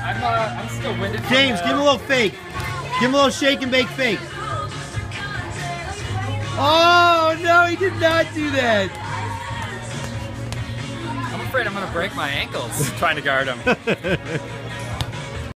I'm still winded. James, give him a little fake. Give him a little shake and bake fake. Oh, no, he did not do that. I'm afraid I'm going to break my ankles trying to guard him.